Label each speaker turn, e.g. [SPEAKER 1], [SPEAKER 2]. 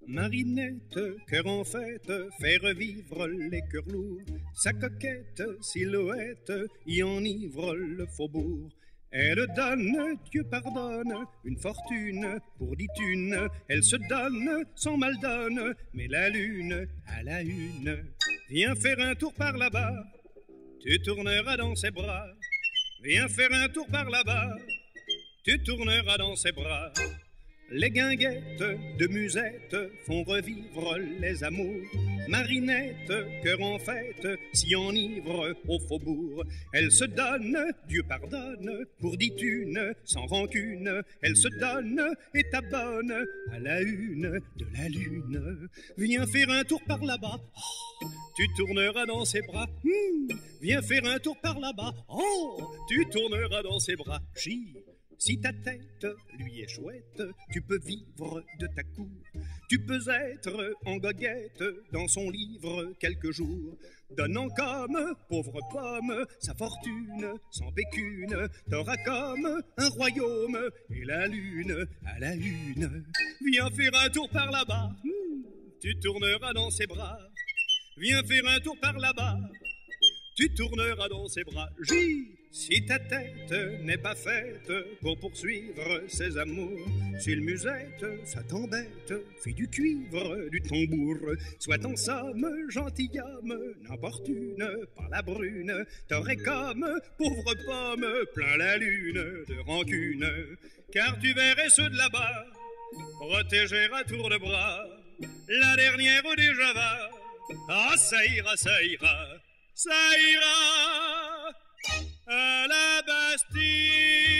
[SPEAKER 1] Marinette, cœur en fête, fait revivre les cœurs lourds. Sa coquette silhouette y enivre le faubourg. Elle donne, Dieu pardonne, une fortune pour 10 thunes. Elle se donne, sans mal donne, mais la lune à la une. Viens faire un tour par là-bas, tu tourneras dans ses bras. Viens faire un tour par là-bas, tu tourneras dans ses bras. Les guinguettes de musette font revivre les amours. Marinette, cœur en fête, s'y enivre au faubourg. Elle se donne, Dieu pardonne, pour 10 thunes, sans rancune. Elle se donne et t'abonne à la une de la lune. Viens faire un tour par là-bas, oh, tu tourneras dans ses bras. Viens faire un tour par là-bas, oh, tu tourneras dans ses bras. Si ta tête lui est chouette, tu peux vivre de ta cour. Tu peux être en goguette dans son livre quelques jours. Donnant comme pauvre pomme sa fortune sans pécune. T'auras comme un royaume et la lune à la une. Viens faire un tour par là-bas, tu tourneras dans ses bras. Viens faire un tour par là-bas, tu tourneras dans ses bras. Si ta tête n'est pas faite pour poursuivre ses amours, s'il musette, ça t'embête, fille du cuivre, du tambour. Sois en somme gentilhomme, n'importe une, pas la brune. T'aurais comme pauvre pomme plein la lune de rancune. Car tu verrais ceux de là-bas protéger à tour de bras la dernière déjà va. Ah, ça ira, ça ira, ça ira à la Bastille.